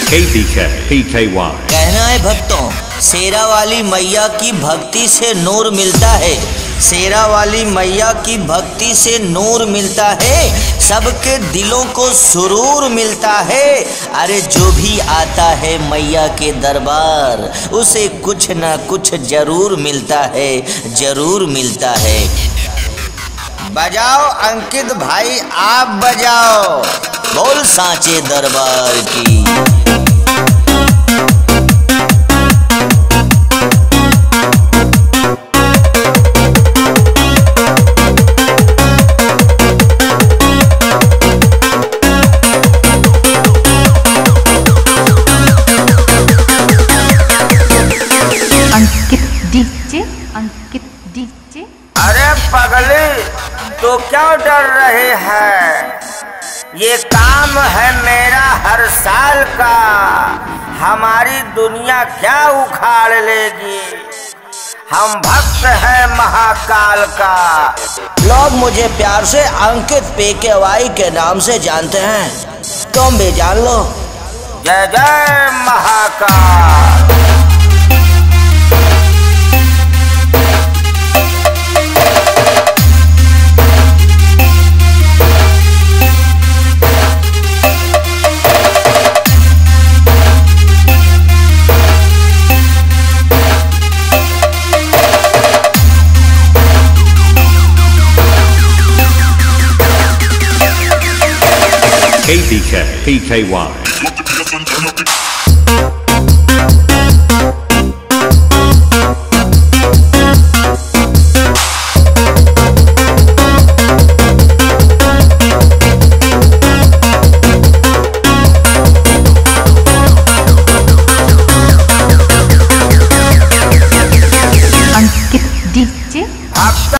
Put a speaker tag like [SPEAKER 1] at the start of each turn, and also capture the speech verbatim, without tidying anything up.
[SPEAKER 1] K D K P K Y।
[SPEAKER 2] कहना है भक्तों, शेरा वाली मैया की भक्ति से नूर मिलता है, शेरा वाली मैया की भक्ति से नूर मिलता है, सबके दिलों को सुरूर मिलता है। अरे जो भी आता है मैया के दरबार, उसे कुछ ना कुछ जरूर मिलता है, जरूर मिलता है। बजाओ अंकित भाई, आप बजाओ, बोल सांचे दरबार की।
[SPEAKER 3] Ankit DJ, Ankit DJ.
[SPEAKER 4] अरे पगली, तो क्यों डर रहे हैं? ये काम है मेरा हर साल का, हमारी दुनिया क्या उखाड़ लेगी? हम भक्त हैं महाकाल का।
[SPEAKER 2] लोग मुझे प्यार से अंकित पी के वाई के नाम से जानते हैं, तुम भी जान लो।
[SPEAKER 4] जय जय Mahakal.
[SPEAKER 1] K D K P K Y।